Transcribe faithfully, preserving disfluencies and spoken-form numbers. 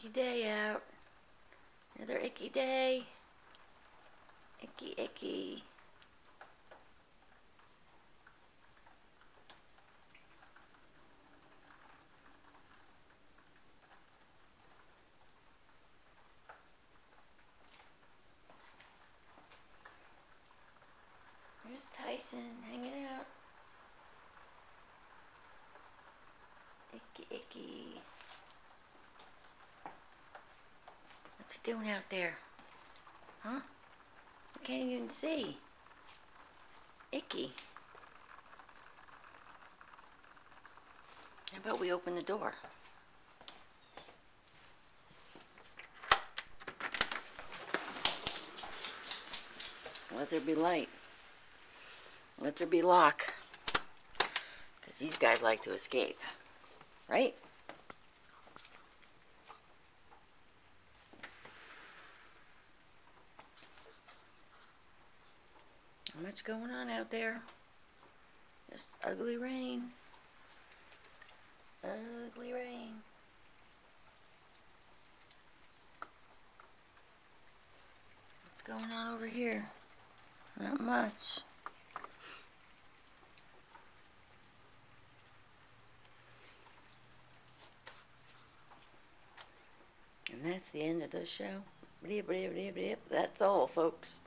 icky day out. Another icky day. Icky, icky. There's Tyson hanging out. Icky, icky. What's he doing out there? Huh? I can't even see. Icky. How about we open the door? Let there be light. Let there be lock. Because these guys like to escape. Right? Not much going on out there. Just ugly rain. Ugly rain. What's going on over here? Not much. And that's the end of the show. That's all, folks.